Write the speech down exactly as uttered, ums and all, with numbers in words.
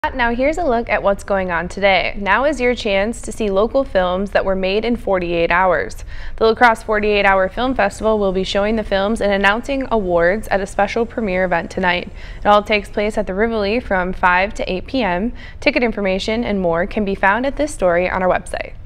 Now here's a look at what's going on today. Now is your chance to see local films that were made in forty-eight hours. The La Crosse forty-eight hour Film Festival will be showing the films and announcing awards at a special premiere event tonight. It all takes place at the Rivoli from five to eight p m Ticket information and more can be found at this story on our website.